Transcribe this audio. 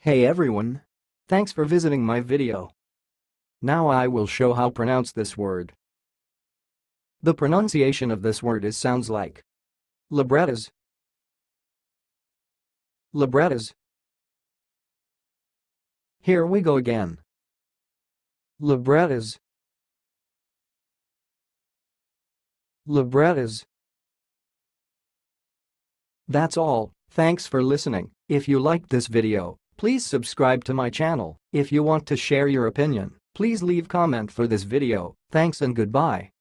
Hey everyone! Thanks for visiting my video. Now I will show how pronounce this word. The pronunciation of this word sounds like librettas, librettas. Here we go again. Librettas, librettas. That's all. Thanks for listening. If you liked this video, please subscribe to my channel. If you want to share your opinion, please leave comment for this video. Thanks and goodbye.